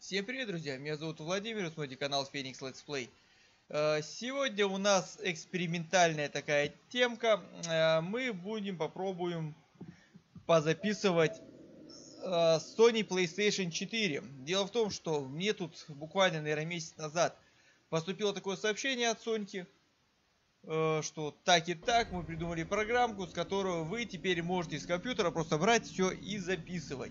Всем привет, друзья! Меня зовут Владимир, вы смотрите канал Phoenix Let's Play. Сегодня у нас экспериментальная такая темка. Мы попробуем позаписывать Sony PlayStation 4. Дело в том, что мне тут буквально, наверное, месяц назад поступило такое сообщение от Соньки, что так и так мы придумали программку, с которой вы теперь можете с компьютера просто брать все и записывать.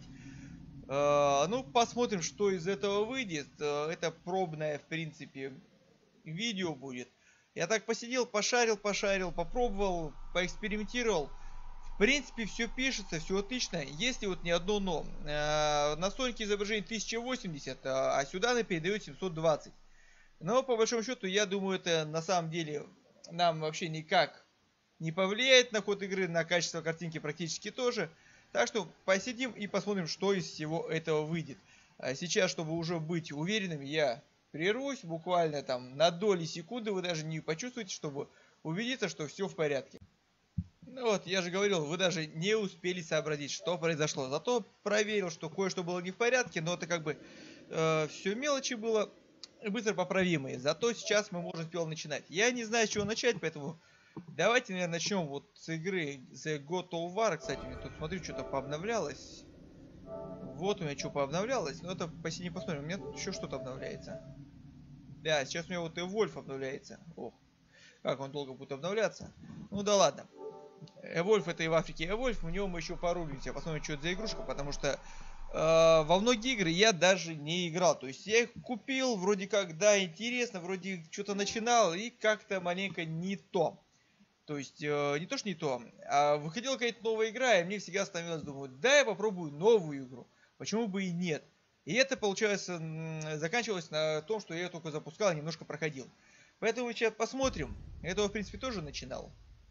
Ну, посмотрим, что из этого выйдет. Это пробное, в принципе, видео будет. Я так посидел, пошарил, попробовал, поэкспериментировал. В принципе, все пишется, все отлично. Если вот не одно но. На Соньке изображение 1080, а сюда она передает 720. Но, по большому счету, я думаю, это на самом деле нам вообще никак не повлияет на ход игры, на качество картинки практически тоже. Так что посидим и посмотрим, что из всего этого выйдет. А сейчас, чтобы уже быть уверенным, я прервусь буквально там на доли секунды, вы даже не почувствуете, чтобы убедиться, что все в порядке. Ну вот, я же говорил, вы даже не успели сообразить, что произошло. Зато проверил, что кое-что было не в порядке, но это как бы все мелочи было быстро поправимые. Зато сейчас мы можем смело начинать. Я не знаю, с чего начать, поэтому... Давайте, наверное, начнем вот с игры The God of War. Кстати, у меня тут, смотрю, что-то пообновлялось. Вот у меня что пообновлялось. Но это почти не посмотрим. У меня тут еще что-то обновляется. Да, сейчас у меня вот Evolve обновляется. Ох, как он долго будет обновляться. Ну да ладно. Evolve это и в Африке Evolve. В нем мы еще порубимся. Посмотрим, что это за игрушка. Потому что во многие игры я даже не играл. То есть я их купил, вроде как, да, интересно. Вроде что-то начинал. И как-то маленько не то. То есть, не то, что не то, а выходила какая-то новая игра, и мне всегда становилось, думаю, да, я попробую новую игру. Почему бы и нет? И это, получается, заканчивалось на том, что я ее только запускал и немножко проходил. Поэтому сейчас посмотрим. Этого, в принципе, тоже начинал.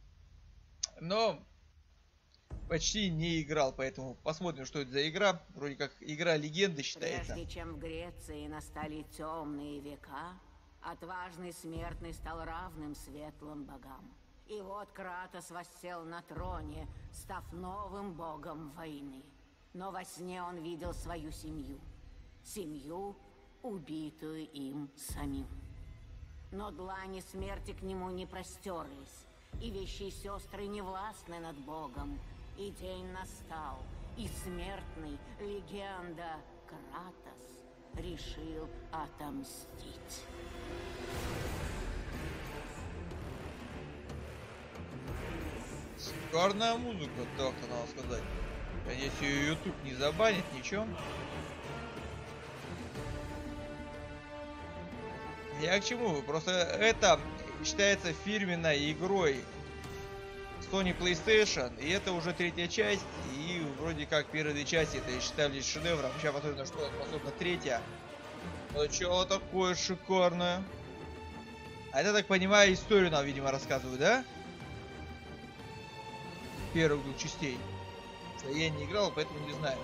Но почти не играл, поэтому посмотрим, что это за игра. Вроде как игра легенды считается. Прежде чем в Греции настали темные века, отважный смертный стал равным светлым богам. И вот Кратос воссел на троне, став новым богом войны. Но во сне он видел свою семью. Семью, убитую им самим. Но длани смерти к нему не простерлись, и вещие сестры не властны над богом. И день настал, и смертный, легенда Кратос, решил отомстить. Шикарная музыка, так-то надо сказать. Надеюсь, ее YouTube не забанит, ничего. Я к чему? Просто это считается фирменной игрой Sony PlayStation, и это уже третья часть, и вроде как первые две части это считались шедевром. Сейчас посмотрим, на что способна третья. Ну что такое шикарное? А это, так понимаю, историю нам, видимо, рассказывают, да? Первых двух частей. Я не играл, поэтому не знаю.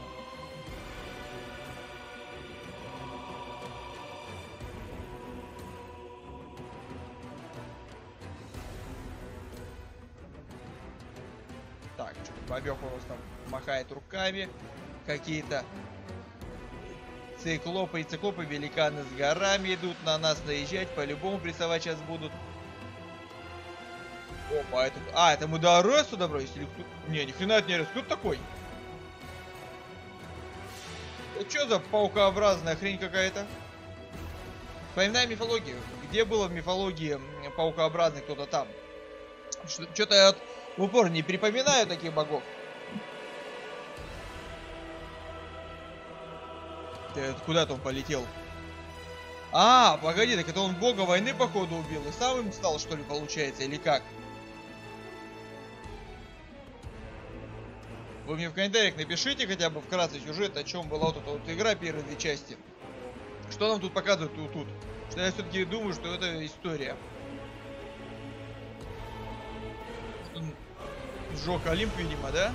Так, что-то бабёха у нас там махает руками. Какие-то циклопы и циклопы, великаны с горами идут на нас наезжать. По-любому прессовать сейчас будут. Опа, это... А, это мы до Аресу добрались? Или кто... Не, ни хрена это не Арес. Кто такой? Это что за паукообразная хрень какая-то? Вспоминаем мифологию. Где было в мифологии паукообразный кто-то там? Что-то я вот в упор не припоминаю таких богов. Куда-то он полетел. А, погоди, так это он бога войны, походу, убил. И сам им стал, что ли, получается, или как? Вы мне в комментариях напишите хотя бы вкратце сюжет, о чем была вот эта вот игра первые две части. Что нам тут показывают тут? Что я все-таки думаю, что это история. Он сжег Олимп, видимо, да?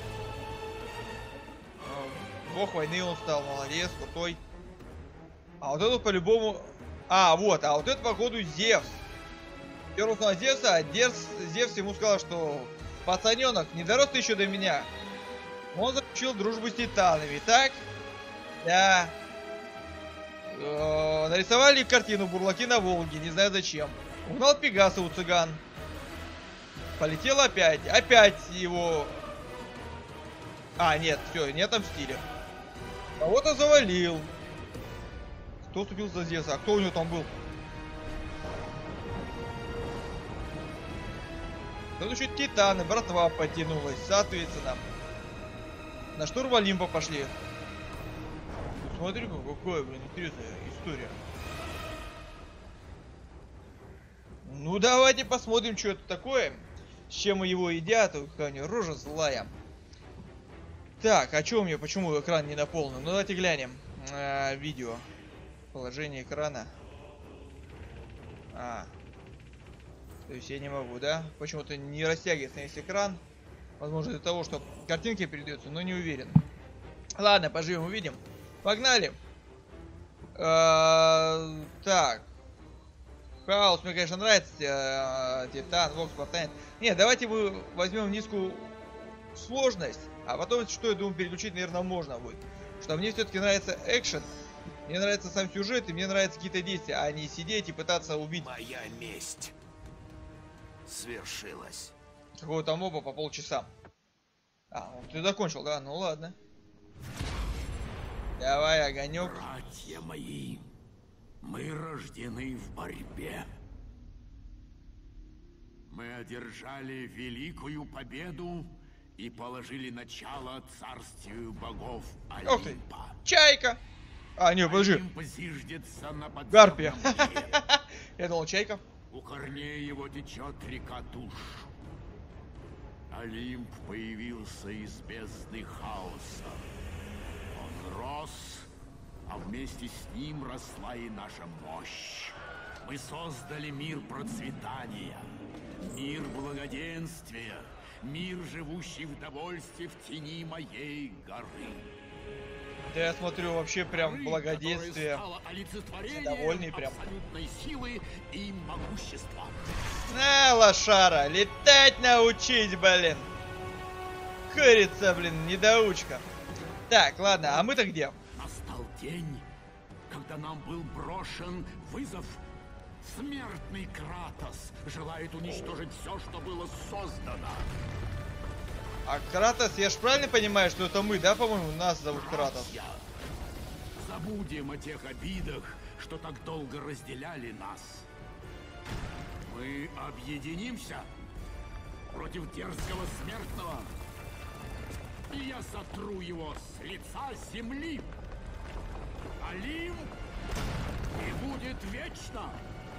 Бог войны он стал, молодец, крутой. А вот это по-любому... А, вот, а вот это, походу, Зевс. Первый узнал Зевса, а Зевс ему сказал, что пацаненок, не дорос ты еще до меня. Он заключил дружбу с титанами, так? Да. Нарисовали картину «Бурлаки на Волге», не знаю зачем. Угнал Пегаса у цыган. Полетел опять. Опять его... А, нет, все, не отомстили. Кого-то завалил. Кто вступил за Зевса? А кто у него там был? Тут еще Титаны, братва подтянулась, соответственно. На штурм Олимпа пошли. Смотри-ка, какая, блин, интересная история. Ну, давайте посмотрим, что это такое. С чем его едят. Какая у него рожа злая. Так, а что у меня, почему экран не наполнен? Ну, давайте глянем. Видео. Положение экрана. То есть я не могу, да? Почему-то не растягивается весь экран. Возможно, из-за того, что картинки передаются, но не уверен. Ладно, поживем, увидим. Погнали. Так. Хаос мне, конечно, нравится. Титан, Вокс, Спартанец. Не, давайте мы возьмем низкую сложность. А потом, что я думаю, переключить, наверное, можно будет. Что мне все-таки нравится экшен. Мне нравится сам сюжет, и мне нравятся какие-то действия, а не сидеть и пытаться убить. Моя месть свершилась. Какого-то моба по полчаса. Ты закончил, да? Ну ладно. Давай, огонек. Братья мои, мы рождены в борьбе. Мы одержали великую победу и положили начало царствию богов Олимпа. Ух ты! Чайка! Не, подожди. Олимп зиждется на подземном Гарпия. мире. Я думал, чайка. У корней его течет река душ. Олимп появился из бездны хаоса. Он рос, а вместе с ним росла и наша мощь. Мы создали мир процветания, мир благоденствия, мир, живущий в довольстве в тени моей горы. Да я смотрю, вообще прям благоденствие. Довольный прям. Абсолютной силы и могущества. Лошара, летать научись, блин. Курица, блин, недоучка. Так, ладно, а мы-то где? Настал день, когда нам был брошен вызов. Смертный Кратос желает уничтожить все, что было создано. А Кратос, я ж правильно понимаю, что это мы, да, по-моему, нас зовут Кратос? Забудем о тех обидах, что так долго разделяли нас. Мы объединимся против дерзкого смертного. И я сотру его с лица земли. Олимп и будет вечно.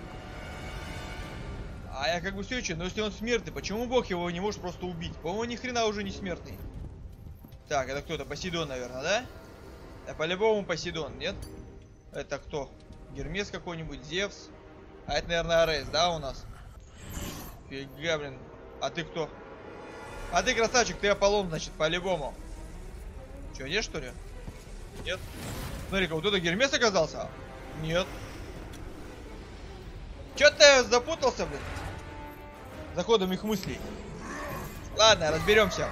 А я как бы все еще, но если он смертный, почему Бог его не может просто убить? По-моему, ни хрена уже не смертный. Так, это кто-то? Посейдон, наверное, да? Да, по-любому Посейдон, нет? Это кто? Гермес какой-нибудь, Зевс? А это, наверное, Арес, да, у нас? Фига, блин. А ты кто? А ты, красавчик, ты Аполлон, значит, по-любому. Че, нет, что ли? Нет. Смотри-ка, вот это Гермес оказался? Нет. Чё-то я запутался, блин. За ходом их мыслей. Ладно, разберемся.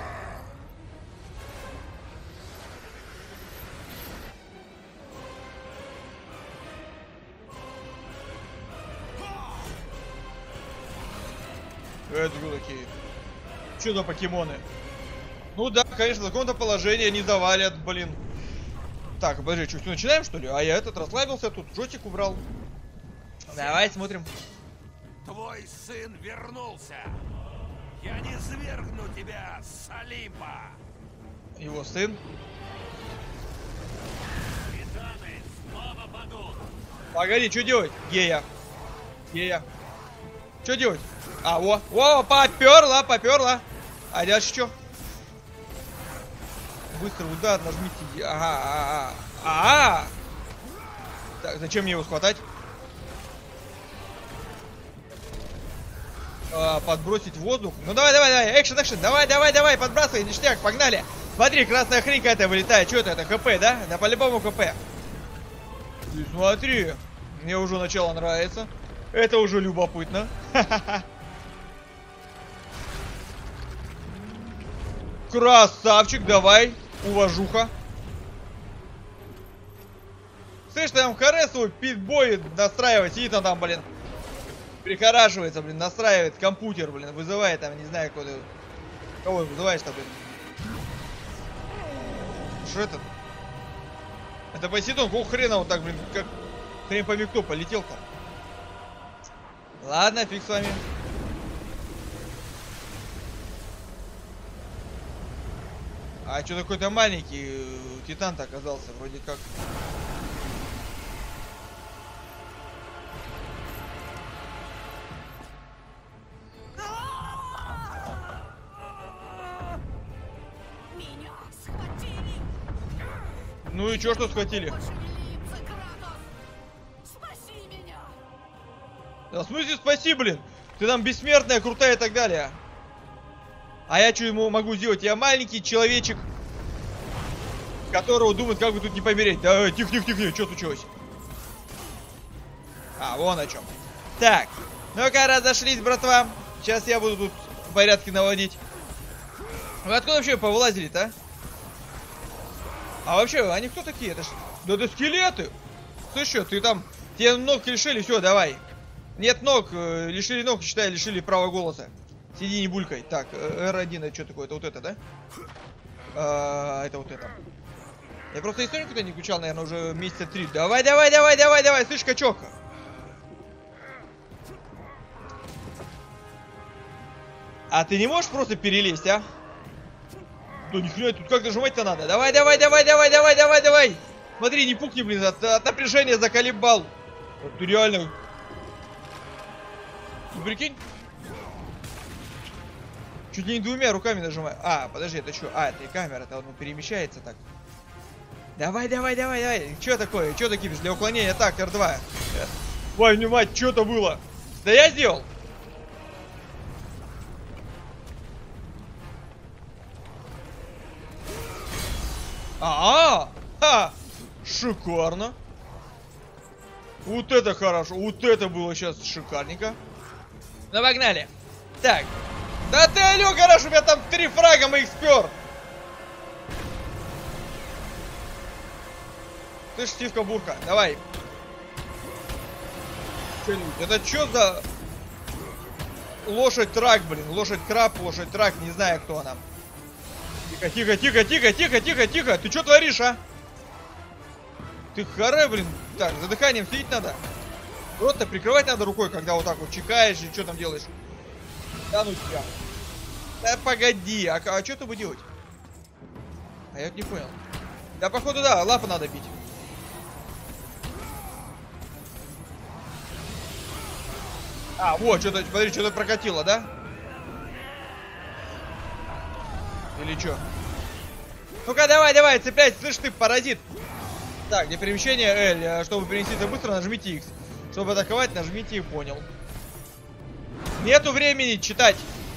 Это кто такие? Что за покемоны? Ну да, конечно, за какое-то положение не завалят, блин. Так, подожди, что, все начинаем, что ли? А я этот расслабился, тут джойстик убрал. Давай смотрим. Твой сын вернулся. Я не свергну тебя с Олимпа. Его сын. Титаны снова падут. Погоди, что делать? Гея. Гея. Что делать? Во, поперла. А дальше что? Быстро удар, нажмите. Ага. Так, зачем мне его схватать? Подбросить в воздух. Ну давай, экшен, давай, подбрасывай, ништяк, погнали. Смотри, красная хрень какая-то вылетает. Что это ХП, да? Да по-любому ХП. Ты смотри, мне уже начало нравится. Это уже любопытно. Красавчик, давай, уважуха. Слышь, конечно, там Харесу питбой настраивать. Сидит он там, блин. Прихорашивается, блин, настраивает компьютер, блин. Вызывает там, не знаю, кого вызываешь-то, блин. Что это? Это Посейдон, какого хрена он так, блин, как хрен пойми кто полетел-то. Ладно, фиг с вами. А что какой-то маленький титан-то оказался, вроде как. Меня схватили! Ну и чё, что схватили? Пошевелиться, Кратос! Спаси меня! Да в смысле спаси, блин? Ты там бессмертная, крутая и так далее. А я что ему могу сделать? Я маленький человечек, которого думает, как бы тут не помереть. Да тихо, что случилось? А, вон о чем. Так, ну-ка разошлись, братва. Сейчас я буду тут порядки наводить. Вы откуда вообще повылазили-то? А вообще, они кто такие? Это ж... Да это скелеты! Слышь, что, ты там... Тебе ног лишили, все, давай. Нет ног, лишили ног, считай, лишили права голоса. Сиди, не булькай. Так, R1, это что такое? Это вот это, да? Это вот это. Я просто историю никуда не включал, наверное, уже месяца 3. Давай, слышь, качок. А ты не можешь просто перелезть, а? Да нихрена, тут как нажимать-то надо? Давай. Смотри, не пукни, блин, от напряжения заколебал. Вот ты реально... Ну, прикинь. Чуть ли не двумя руками нажимаю. А, подожди, это что? А, это и камера, это он перемещается так. Давай. Что такое? Что ты кипишь? Для уклонения так, R2. Ой, мать, что это было? Да я сделал. Ха! Шикарно. Вот это хорошо. Вот это было сейчас шикарненько. Ну, погнали. Так. Да ты, алё, гараж, у меня там 3 фрага моих спер. Ты ж Стивка-бурка, давай. Это чё за... Лошадь-трак, блин. Лошадь-краб, лошадь-трак, не знаю, кто она. Тихо. Ты чё творишь, а? Ты харе, блин. Так, за дыханием следить надо. Рот-то прикрывать надо рукой, когда вот так вот чекаешь и что там делаешь. Да ну тебя. Да погоди, а что ты будешь делать? А я вот не понял. Да походу да, лапы надо бить. А, вот, что-то, смотри, что-то прокатило, да? Или что? Ну-ка, давай, цепляйся, слышь ты, паразит. Так, для перемещения L, чтобы перенести это быстро, нажмите X. Чтобы атаковать, нажмите и понял. Нету времени читать.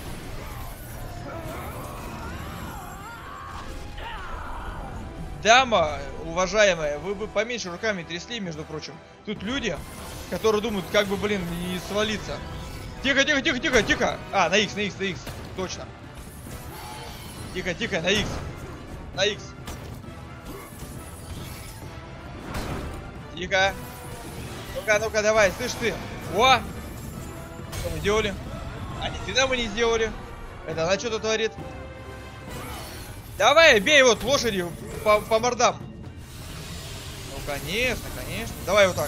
Дама, уважаемая, вы бы поменьше руками трясли, между прочим. Тут люди, которые думают, как бы, блин, не свалиться. Тихо. А, на X. Точно. Тихо, на X. Тихо. Ну-ка, давай, слышь ты. О! Что мы делали? А нифига мы не сделали. Это она что-то творит. Давай, бей вот лошади по мордам. Ну, конечно. Давай вот так.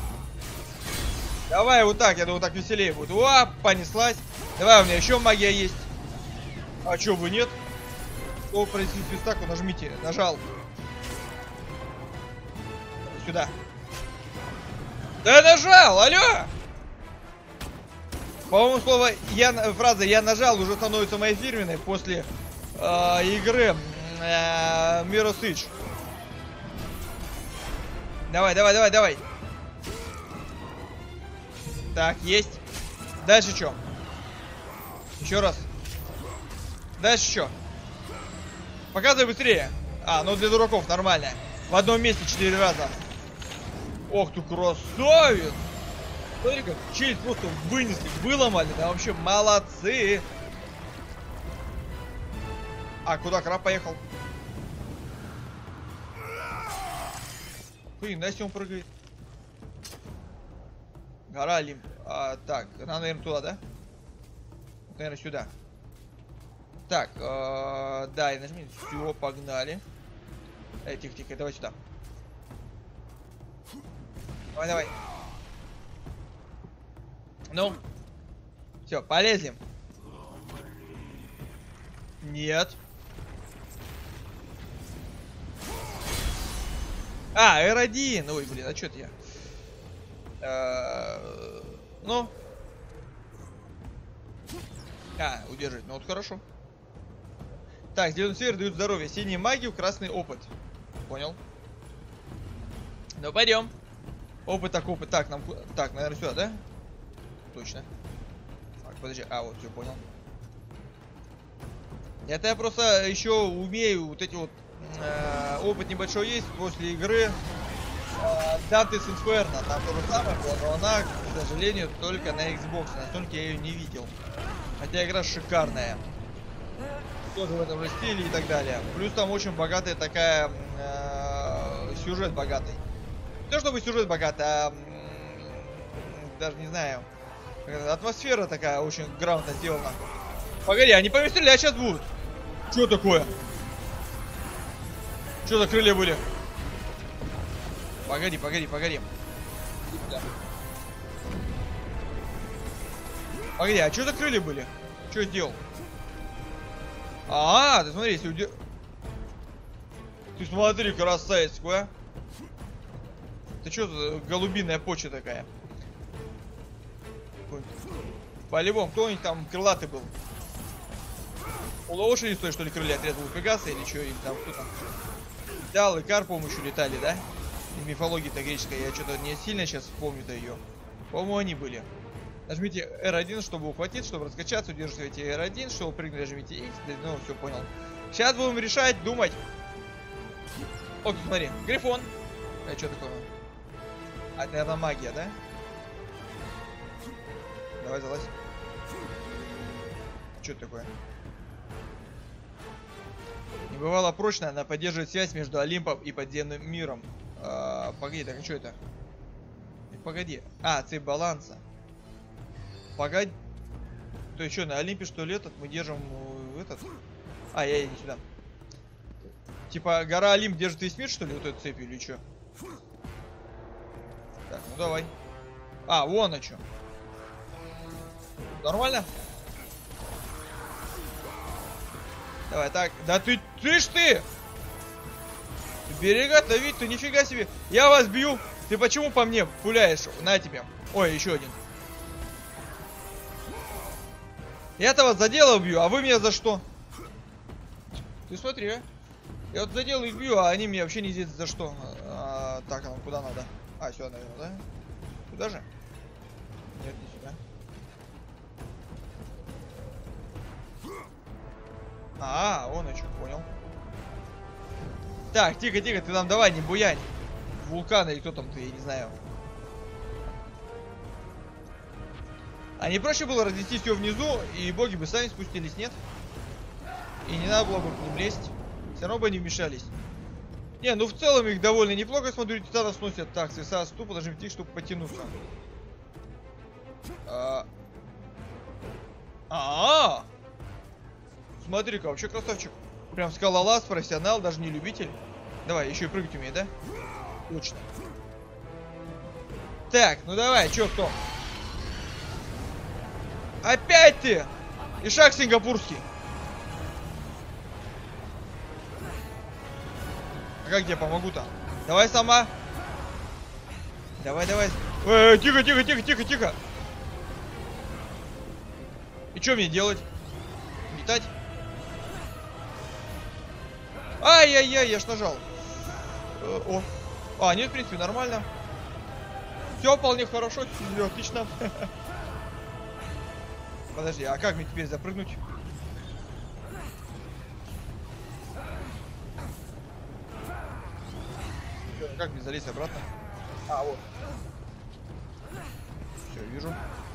Я думаю, так веселее будет. О, понеслась. Давай, у меня еще магия есть. А чё бы нет? Чтобы произвести свистаку, нажмите. Нажал. Сюда. Да нажал, алло! По-моему, фраза «я нажал» уже становится моей фирменной после игры Mirror's Edge. Давай. Так, есть. Дальше что? Еще раз. Дальше что? Показывай быстрее. А, ну для дураков нормально. В одном месте 4 раза. Ох ты красавец! Смотри, как челюсть просто вынесли, выломали. Да вообще молодцы. А, куда краб поехал? Блин, Настя он прыгает. Гора Олимп. Так, надо, наверное, туда, да? Наверное, сюда. Так, да, и нажми. Все, погнали. Тихо, тихо, давай сюда. Давай, давай. Ну. Все, полезем. Нет. R1. Ой, блин, а что это я? Ну. Удержать. Ну вот хорошо. Так, зеленый север дают здоровье. Синий магию, красный опыт. Понял. Ну пойдем. Опыт так, опыт. Так, нам. Так, наверное, сюда, да? Точно. Так, подожди. Вот, все, понял. Это я просто еще умею вот эти вот опыт небольшой есть после игры Dante's Inferno. Там то же самое было, но она, к сожалению, только на Xbox. Настолько я ее не видел. Хотя игра шикарная. Тоже в этом же стиле и так далее. Плюс там очень богатая такая сюжет богатый. Не то чтобы сюжет богатый, а даже не знаю. Атмосфера такая очень грамотно сделана. Погоди, они повесили, а сейчас будут. Что такое? Что за крылья были? Погоди, погоди, погоди. Погоди, а что за крылья были? Что сделал? Ты смотри, если Ты смотри, красавец какой, а. Ты что за голубиная почта такая? По-любому, кто-нибудь там крылатый был. У лошади стоит, что ли, крылья отрезал у Пегаса или что? Или там кто там? Да, Икар, по-моему, еще летали, да? И мифология-то греческая, я что-то не сильно сейчас помню-то ее. По-моему, они были. Нажмите R1, чтобы ухватить, чтобы раскачаться, удерживайте R1, чтобы прыгнуть, нажмите X. Ну, все, понял. Сейчас будем решать, думать. О, смотри, Грифон. Что такое? Это, наверное, магия, да? Давай, залазь. Что это такое? Не бывало прочно, она поддерживает связь между Олимпом и подземным миром. Погоди, так а что это? Погоди. Цепь баланса. Погоди. То есть что, на Олимпе что ли этот? Мы держим этот? Я иди сюда. Типа гора Олимп держит весь мир, что ли, вот эту цепь или что? Так, ну давай. Вон о чем. Нормально? Давай, так. Да ты ж ты! Берега-то ведь, ты нифига себе. Я вас бью. Ты почему по мне пуляешь? На тебе. Ой, еще один. Я-то вас за дело бью, а вы меня за что? Ты смотри, а. Я вот за дело их бью, а они меня вообще не здесь за что. Так, нам куда надо? Сюда, наверное, да? Туда же? Нет, не сюда. Вон о чем, понял. Так, тихо, тихо, ты там давай, не буянь. Вулкан или кто там ты, я не знаю. А не проще было разнести все внизу, и боги бы сами спустились, нет? И не надо было бы к ним лезть. Все равно бы они вмешались. Не, ну в целом их довольно неплохо, смотрю, титана сносят. Так, свиса ступа, должны идти, чтобы потянуться. Смотри-ка, вообще красавчик. Прям скалолаз, профессионал, даже не любитель. Давай, еще и прыгать умеет, да? Точно. Так, ну давай, чё, кто? Опять ты! И шаг сингапурский. А как я помогу-то? Давай сама. Давай, давай. Тихо, тихо, тихо, тихо, тихо. И что мне делать? Летать? Ай-яй-яй, я ж нажал. Нет, в принципе, нормально. Все вполне хорошо, отлично. Подожди, а как мне теперь запрыгнуть? Как мне залезть обратно? Вот. Все, вижу.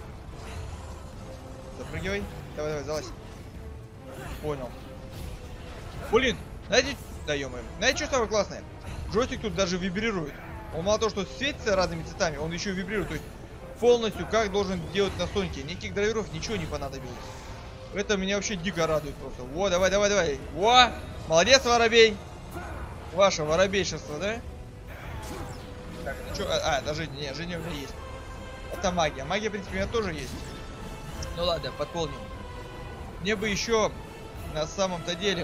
Запрыгивай. Давай, давай, залазь. Понял. Блин, знаете, да ё-моё. Знаете, что самое классное? Джойстик тут даже вибрирует. Он мало того, что светится разными цветами, он еще и вибрирует. То есть полностью, как должен делать на Сонике. Никаких драйверов, ничего не понадобилось. Это меня вообще дико радует просто. Во, давай, давай, давай. Во, молодец, воробей. Ваше воробейшество, да? Так, ну что? Даже не, жизнь у меня есть. Это магия. Магия, в принципе, у меня тоже есть. Ну ладно, подполним. Мне бы еще на самом-то деле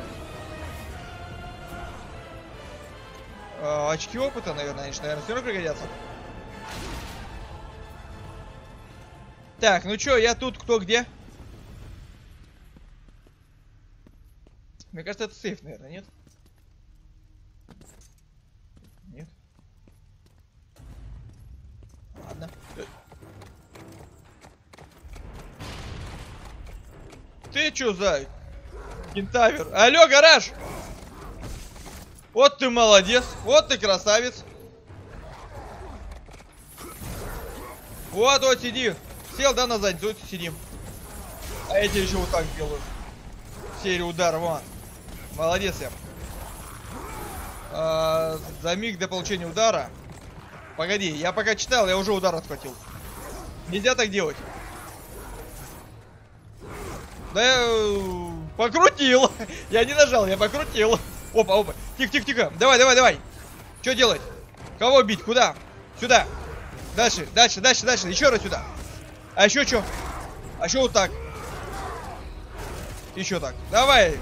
очки опыта, наверное, они же, наверное, все равно пригодятся. Так, ну чё, я тут кто где? Мне кажется, это сейф, наверное, нет? Нет. Ладно. Ты чё за кентавр? Алло, гараж! Вот ты молодец, вот ты красавец. Вот, вот сиди. Сел, да, на задницу, вот сидим. А я тебе еще вот так делаю. Серию ударов, вон. Молодец я. За миг до получения удара. Погоди, я пока читал, я уже удар отхватил. Нельзя так делать. Да я покрутил. Я не нажал, я покрутил. Опа, опа. Тихо, тихо, тихо. Давай, давай, давай. Что делать? Кого бить? Куда? Сюда. Дальше, дальше, дальше, дальше. Еще раз сюда. А еще что? А еще вот так. Еще так. Давай.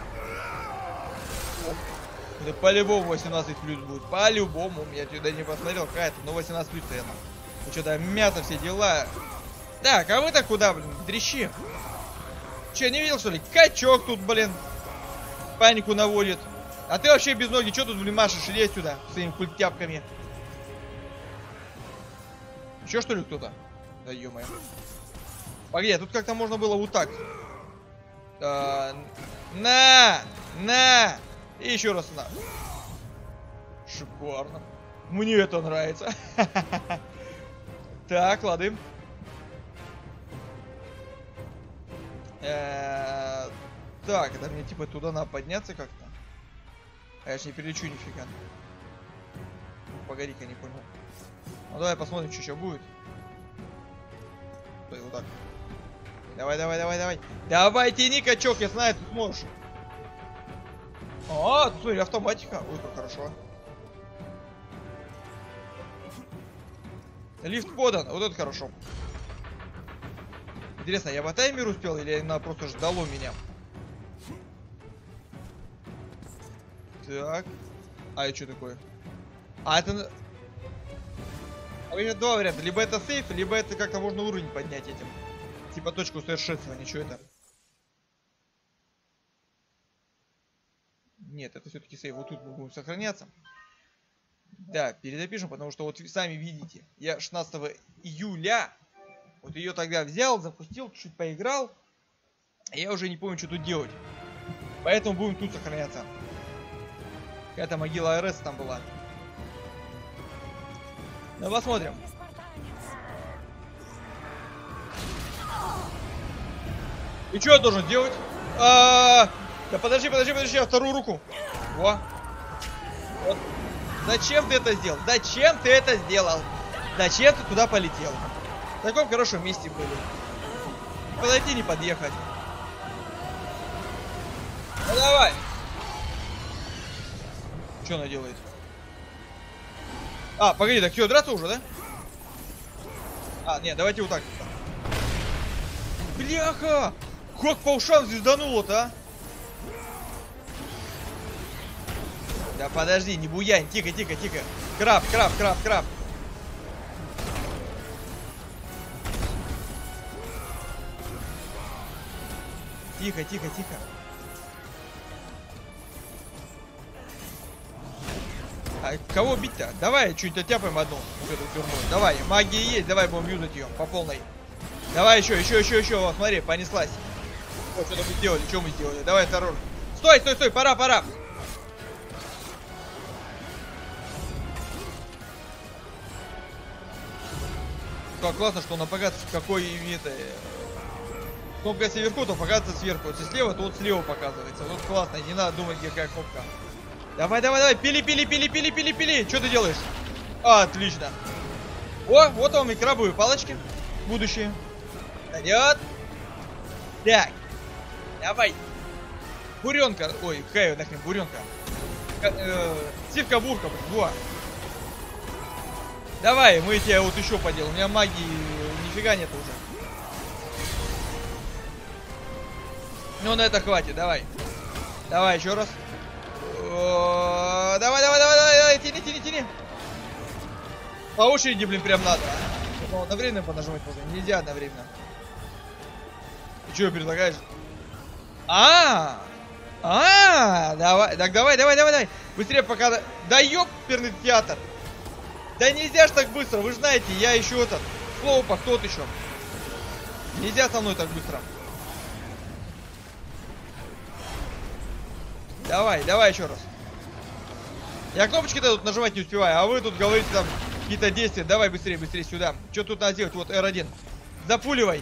Да по-любому 18 плюс будет. По-любому. Я сюда не посмотрел, какая-то, но 18 плюс, наверное. Ну что-то мята, все дела. Так, а вы-то куда, блин? Дрищи. Че, не видел, что ли? Качок тут, блин. Панику наводит. А ты вообще без ноги, что тут, блин, машешь? Лезь сюда своими культяпками. Еще что ли кто-то? Да ё-моё. Погоди, тут как-то можно было вот так. На! И еще раз на. Шикарно. Мне это нравится. Так, лады. Так, это мне типа туда надо подняться как-то. А я ж не перелечу нифига. Погоди-ка, не понял. Ну давай посмотрим, что еще будет. Стой, вот так. Давай, давай, давай, давай. Давай, тяни, качок, я знаю, ты сможешь. А, тут смотри, автоматика. Ой, как хорошо. Лифт подан, вот это хорошо. Интересно, я по таймеру успел или она просто ждало меня? Так. А это что такое? А это... А у меня два варианта. Либо это сейф, либо это как-то можно уровень поднять этим. Типа точку совершенствования. Что это? Нет, это все-таки сейф. Вот тут мы будем сохраняться. Да, перезапишем, потому что вот вы сами видите. Я 16 июля вот ее тогда взял, запустил, чуть поиграл. И я уже не помню, что тут делать. Поэтому будем тут сохраняться. Какая-то могила РС там была. Ну, посмотрим. И что я должен делать? Да подожди, я вторую руку. Во. Вот. Зачем ты это сделал? Зачем ты это сделал? Зачем ты туда полетел? В таком хорошем месте были. Подойти, не подъехать. Ну давай. Что она делает? А, погоди, так что, драться уже, да? А, нет, давайте вот так. Бляха! Как по ушам звездануло-то, а? Да подожди, не буянь, тихо, тихо, тихо. Краб. Тихо. А кого бить-то? Давай чуть оттяпаем одну. Давай, магия есть, давай будем юзать ее по полной. Давай еще. Вот, смотри, понеслась. Вот, что-то мы сделали, что мы сделали? Давай второй. Стой, пора. Как классно, что она показывает, какой это... Кнопка если вверху, то показывается сверху. Если слева, то вот слева показывается. Вот классно, не надо думать, какая кнопка. Давай, пили. Что ты делаешь? Отлично. О, вот вам и крабовые палочки. Будущее. Вперед. Так. Давай. Буренка. Ой, какая нахрен буренка. Сивка-бурка, во. Давай, мы тебя вот еще поделаем. У меня магии нифига нет уже. Ну, на это хватит, давай. Давай, еще раз. Давай, тяни. По очереди, блин, прям надо. Одновременно понажимать можно. Нельзя одновременно. Ты что предлагаешь? Давай. Так, давай. Быстрее пока... Да ёперный театр. Да нельзя ж так быстро. Вы же знаете, я еще этот... Слоупах тот еще. Нельзя со мной так быстро. Давай еще раз. Я кнопочки-то тут нажимать не успеваю, а вы тут говорите там какие-то действия. Давай быстрее сюда. Что тут надо сделать? Вот R1. Запуливай.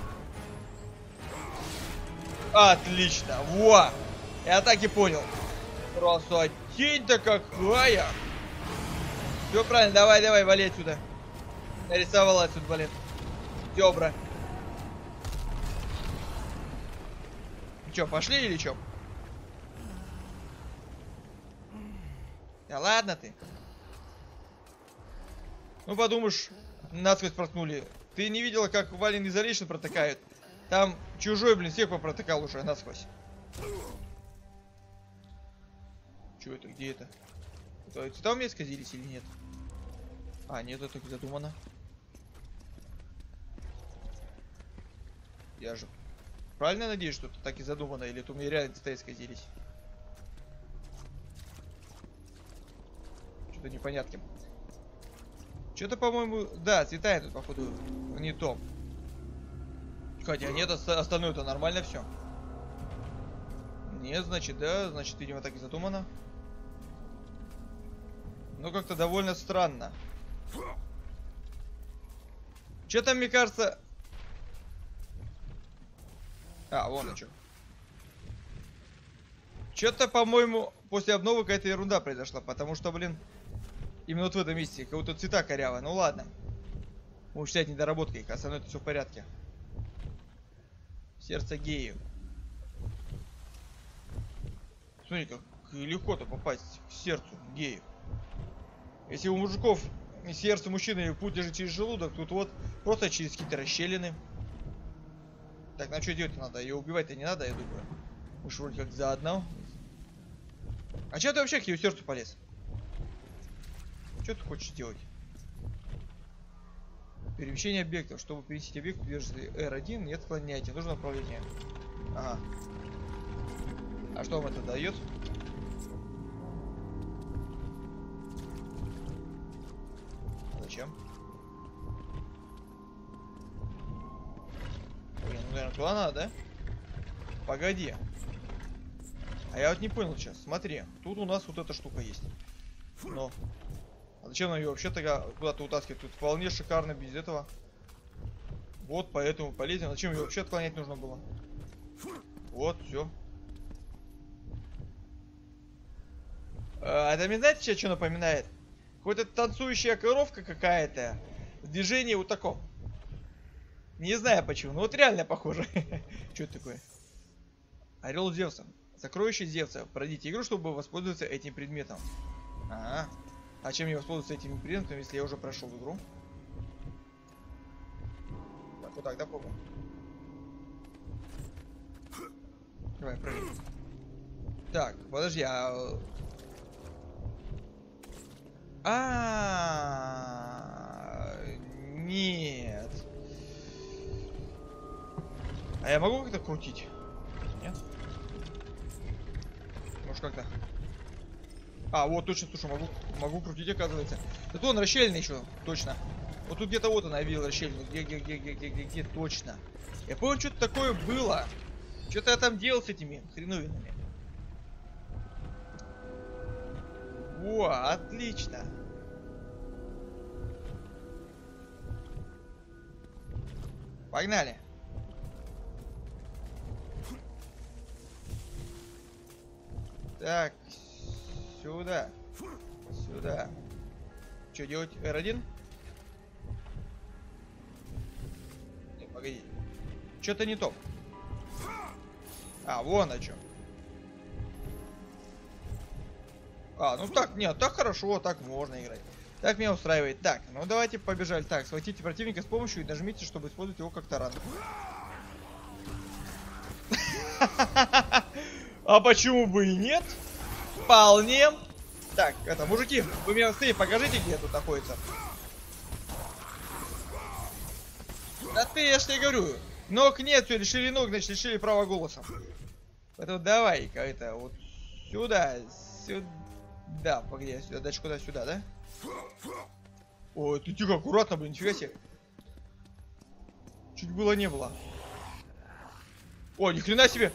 Отлично. Во. Я так и понял. Красотень-то какая. Все правильно. Давай, вали отсюда. Нарисовала отсюда, блин. Дёбра. Че, пошли или че? Да ладно ты. Ну подумаешь, насквозь проткнули. Ты не видела, как в Alien Isolation протыкают? Там чужой, блин, всех попротыкал уже насквозь. Че это? Где это? Цвета у меня исказились или нет? А, нет, это так задумано. Я же правильно надеюсь, что это так и задумано, или это у меня реально цвета исказились? Что-то непонятки. Что-то, по-моему, да, цвета тут, походу, не то. Хотя нет, остальное-то нормально все. Нет, значит, да, значит, видимо, так и задумано. Но как-то довольно странно. Что-то, мне кажется... А, вон и что. Что-то, по-моему, после обновы какая-то ерунда произошла, потому что, блин, именно вот в этом месте как будто цвета корявые. Ну ладно. Можешь считать недоработкой, а со мной это все в порядке. Сердце гею. Смотри, как легко-то попасть к сердцу гею. Если у мужиков сердце мужчины путь лежит через желудок, тут вот просто через какие-то расщелины. Так, ну что делать надо? Ее убивать-то не надо, я думаю. Мы же вроде как заодно. А что ты вообще к ее сердцу полез? Что ты хочешь делать? Перемещение объектов. Чтобы переместить объект, держите R1, не отклоняйте. Нужно направление. Ага. А что вам это дает? Зачем? Блин, ну, наверное, туда надо, да? Погоди. А я вот не понял сейчас. Смотри, тут у нас вот эта штука есть. Но... А зачем нам ее вообще тогда куда-то утаскивать? Тут вполне шикарно без этого. Вот, поэтому полезен. Зачем ее вообще отклонять нужно было? Вот, все. Это мне знаете, сейчас что напоминает? Какая-то танцующая коровка какая-то. В движении вот таком. Не знаю почему, но вот реально похоже. Что это такое? Орел Зевса. Сокровище Зевса. Пройдите игру, чтобы воспользоваться этим предметом. Ага. А чем мне воспользоваться этим предметом, если я уже прошел игру? Так, вот так, да, попробуем. Давай, проверим. Так, подожди, нет. А я могу как-то крутить? Нет? Может как-то... А, вот точно, слушай, могу крутить, оказывается. Это он расщелина еще, точно. Вот тут где-то вот она, я видел расщелину. Где, точно. Я помню, что-то такое было. Что-то я там делал с этими хреновинами. Во, отлично. Погнали. Так, сюда. Сюда. Что делать? R1? Погоди. Что-то не то. А, вон о чем. А, ну так, нет, так хорошо, так можно играть. Так меня устраивает. Так, ну давайте побежали. Так, схватите противника с помощью и нажмите, чтобы использовать его как таран. А почему бы и нет? Вполне. Так, это, мужики, вы мне быстрее покажите, где тут находится. Да ты, я ж тебе говорю. Ног нет, все, лишили ног, значит, лишили права голоса. Поэтому давай-ка это вот сюда, сюда, погоди, сюда, дальше куда, сюда, да? Ой, ты тихо, аккуратно, блин, нифига себе. Чуть было не было. О, ни хрена себе.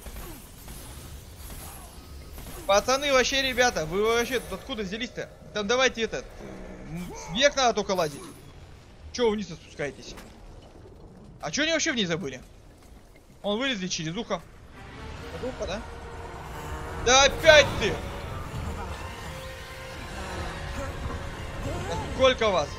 Пацаны, вообще, ребята, вы вообще тут откуда взялись-то? Там давайте этот, вверх надо только лазить. Чего вы вниз спускаетесь? А чё они вообще вниз забыли? Он вылезли через ухо. Ухо, да? Да опять ты! Сколько вас?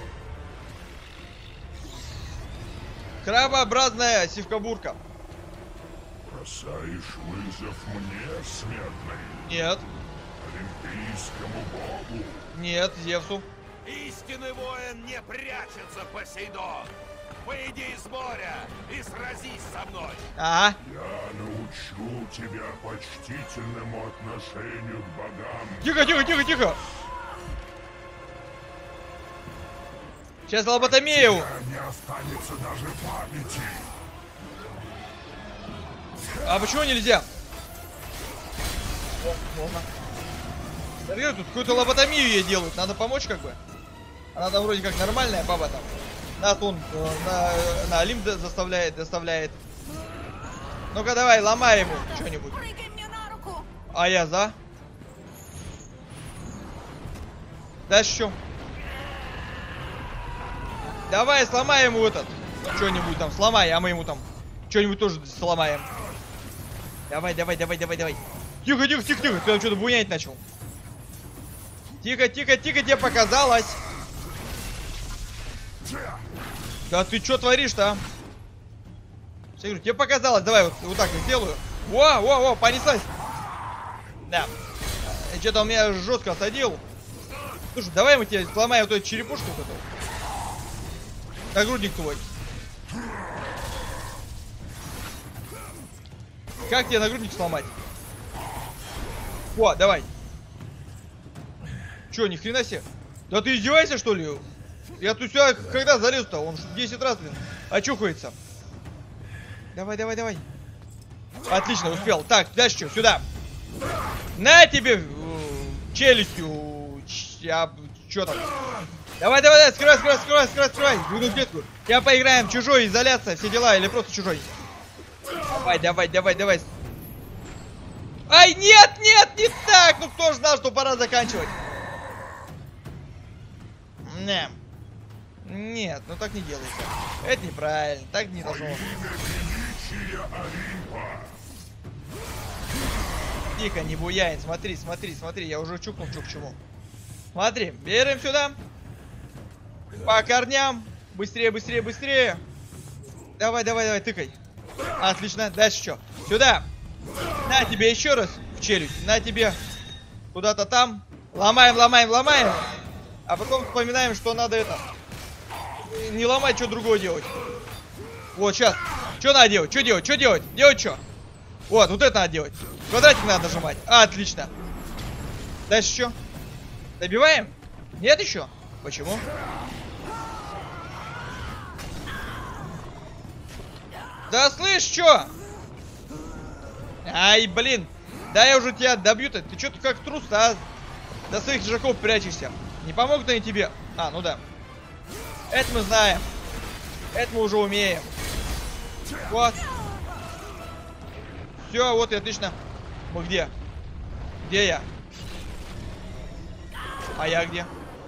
Крабообразная сивкобурка. Бросаешь вызов мне, смертный? Нет. Олимпийскому богу? Нет, Зевсу. Истинный воин не прячется, Посейдон. Выйди из моря и сразись со мной. Ага. Я научу тебя почтительному отношению к богам. Тихо, тихо, тихо, тихо. Сейчас лоботомию. Не останется даже памяти. А почему нельзя? Можно. Смотри, тут какую-то лоботомию ей делают. Надо помочь как бы. Она там вроде как нормальная баба там. Нас он на Олимп доставляет. Ну-ка давай, ломай ему что-нибудь. Прыгай мне на руку! А я за. Дальше что? Давай, сломай ему этот. Что-нибудь там сломай, а мы ему там что-нибудь тоже сломаем. Давай, давай, давай, давай, давай. Тихо, тихо, тихо, тихо. Ты там что-то бунять начал. Тихо, тихо, тихо, тебе показалось. Да ты что творишь-то, а? Я говорю, тебе показалось. Давай вот так вот сделаю. Во, понеслась. Да. Что-то он меня жестко осадил. Слушай, давай мы тебе сломаем вот эту черепушку вот эту. Нагрудник твой. Как тебе нагрудник сломать? О, давай. Че, ни хрена себе? Да ты издеваешься, что ли? Я тут сюда когда залез-то? Он 10 раз, блин, очухается. Давай, давай, давай. Отлично, успел. Так, дальше что? Сюда. На тебе челюстью. Че там? Давай, давай, давай, скрывай. Иду в клетку. Я поиграем. Чужой, изоляция, все дела. Или просто чужой. Давай. Ай, нет, не так. Ну кто ж знал, что пора заканчивать. Не. Нет, ну так не делается. Это неправильно, так не должно. Тихо, не буяй, смотри, я уже чукнул, что к чему. Смотри, берем сюда. По корням. Быстрее. Давай, тыкай. Отлично, дальше что? Сюда. На тебе еще раз в челюсть. На тебе куда-то там. Ломаем. А потом вспоминаем, что надо это... Не ломать, что другое делать. Вот, сейчас. Что надо делать? Что делать? Делать что? Вот это надо делать. Квадратик надо нажимать. Отлично. Дальше что? Добиваем? Нет еще? Почему? Да слышь, что? Ай, блин. Да я уже тебя добью-то. Ты что-то как трус-то, а? До своих жаков прячешься. Не помогут они тебе? А, ну да. Это мы знаем. Это мы уже умеем. Вот. Все, вот и отлично. Мы где? Где я? А я где?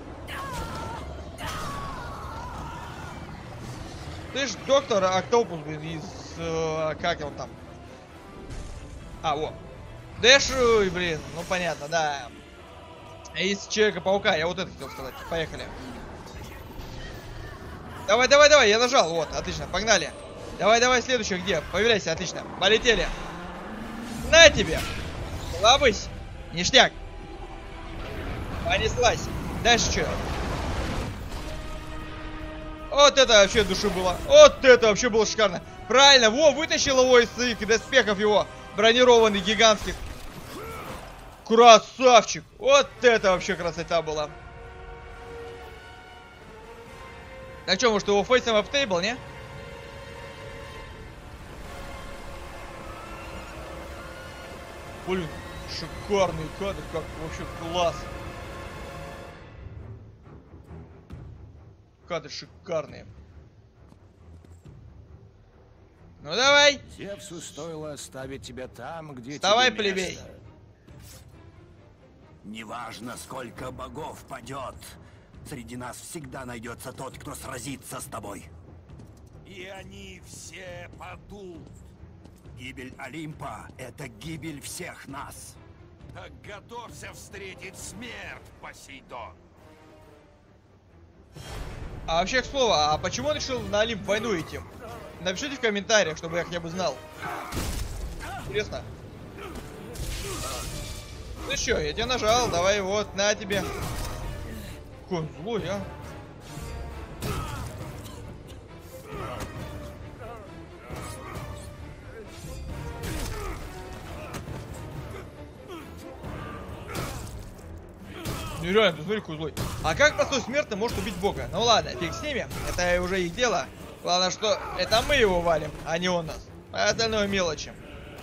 Ты ж доктор Октопус, блин, из... как он там? А, вот. Дэшуй, блин, ну понятно, да. Из Человека-паука, я вот это хотел сказать. Поехали. Давай, я нажал, вот, отлично, погнали. Давай, давай, следующий где? Появляйся, отлично. Полетели. На тебе. Лобысь. Ништяк. Понеслась. Дальше что? Вот это вообще души было. Вот это вообще было шикарно. Правильно, во, вытащил его из своих доспехов его. Бронированный, гигантских. Красавчик. Вот это вообще красота была. А что, может его фейсом аптейбл, не? Блин, шикарный кадр, как вообще класс. Кадры шикарные. Ну давай. Зевсу стоило оставить тебя там, где Вставай, тебе плебей. место. Неважно, сколько богов падет, среди нас всегда найдется тот, кто сразится с тобой. И они все падут. Гибель Олимпа — это гибель всех нас. Так готовься встретить смерть, Посейдон. А вообще, к слову, а почему он решил на Олимп войну идти? Напишите в комментариях, чтобы я хотя бы знал. Интересно. Ну что, я тебя нажал, давай вот, на тебе. Какой он злой, а. Нереально, ты смотри, какой злой. А как простой смертный может убить бога? Ну ладно, фиг с ними, это уже их дело. Главное, что это мы его валим, а не он нас. А остальное мелочи.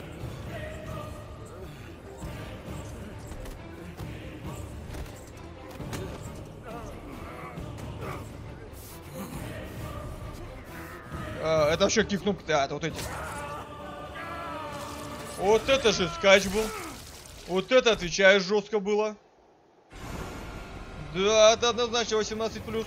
Это вообще какие кнопки? А, это вот эти. Вот это же скач был. Вот это, отвечаю, жестко было. Да, это однозначно 18+.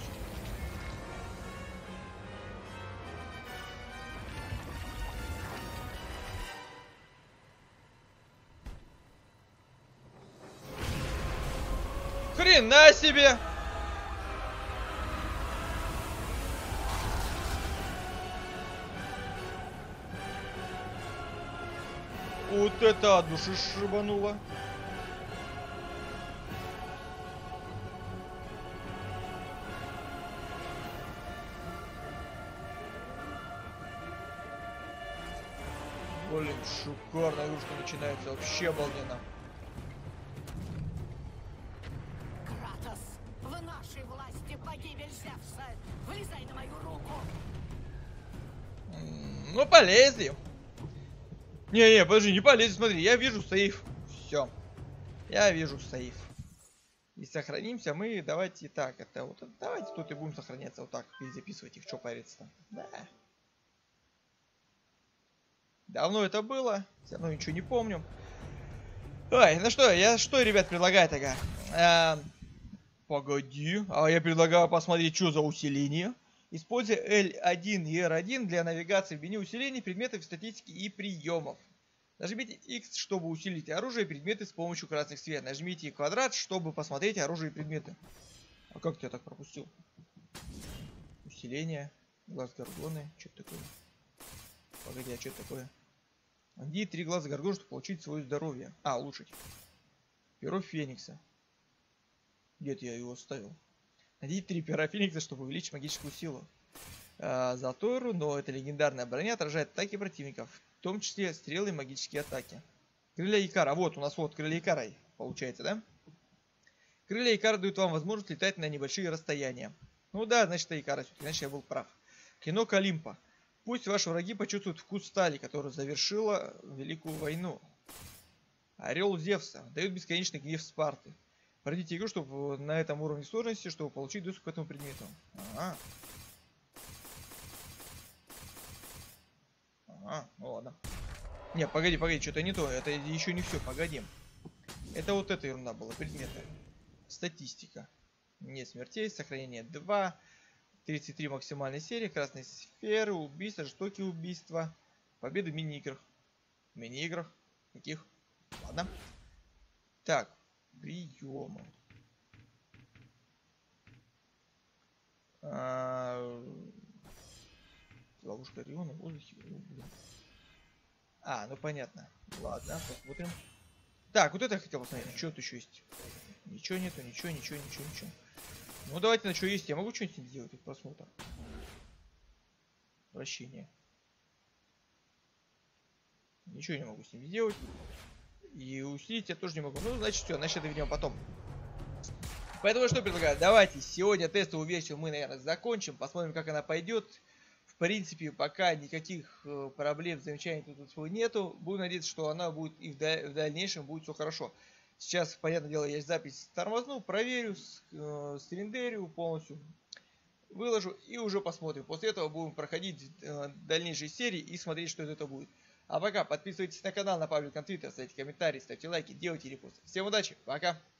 Хрена себе! Вот это от души шибануло. Блин, шикарно, игрушка начинается вообще обалденно. Кратос, в нашей власти погибель Зевса. Вылезай на мою руку. Ну, полезли. Не, подожди, не полезли, смотри, я вижу сейф. Все. Я вижу сейф. И сохранимся мы, давайте так, это вот, давайте тут и будем сохраняться вот так, и записывать их, что париться-то. Да. Давно это было, все равно ничего не помню. Ой, ну что, ребят, предлагаю тогда? Погоди, а я предлагаю посмотреть, что за усиление. Используя L1 и R1 для навигации в меню усилений, предметов, статистики и приемов. Нажмите X, чтобы усилить оружие и предметы с помощью красных сфер. Нажмите квадрат, чтобы посмотреть оружие и предметы. А как ты я так пропустил? Усиление, глаз горгоны, что это такое? Погоди, а что это такое? Где 3 глаза горгоны, чтобы получить свое здоровье? А, улучшить. Перо Феникса. Где-то я его оставил. Найдите 3 пера Феникса, чтобы увеличить магическую силу. Золотое руно. Это легендарная броня, отражает атаки противников. В том числе стрелы и магические атаки. Крылья Икара. Вот у нас вот крылья Икара получается, да? Крылья Икара дают вам возможность летать на небольшие расстояния. Ну да, значит, это Икара. Иначе я был прав. Клинок Олимпа. Пусть ваши враги почувствуют вкус стали, которая завершила Великую войну. Орел Зевса. Дает бесконечный гнев Спарты. Пройдите игру, чтобы на этом уровне сложности, чтобы получить доступ к этому предмету. Ага. Ага, ну ладно. Не, погоди, что-то не то. Это еще не все, погоди. Это вот эта ерунда была, предметы. Статистика. Нет смертей, сохранение 2. 33 максимальной серии, красные сферы, убийства, жестокие убийства. Победы в мини-играх. Мини-играх? Каких? Ладно. Так. Приемы. Ловушка Ориона в воздухе. А, ну понятно. Ладно, посмотрим. Так, вот это я хотел посмотреть. Что тут еще есть? Ничего нету, ничего. Ну давайте на что есть. Я могу что-нибудь сделать? Тут посмотрим. Вращение. Ничего не могу с ним сделать. И усилить я тоже не могу. Ну, значит, все, значит, это видимо потом. Поэтому что предлагаю? Давайте сегодня тестовую версию мы, наверное, закончим. Посмотрим, как она пойдет. В принципе, пока никаких проблем, замечаний тут нету. Буду надеяться, что она будет и в дальнейшем будет все хорошо. Сейчас, понятное дело, я запись тормозну, проверю, срендерю полностью, выложу и уже посмотрим. После этого будем проходить дальнейшие серии и смотреть, что из этого будет. А пока подписывайтесь на канал, на паблик, на твиттер, ставьте комментарии, ставьте лайки, делайте репосты. Всем удачи, пока!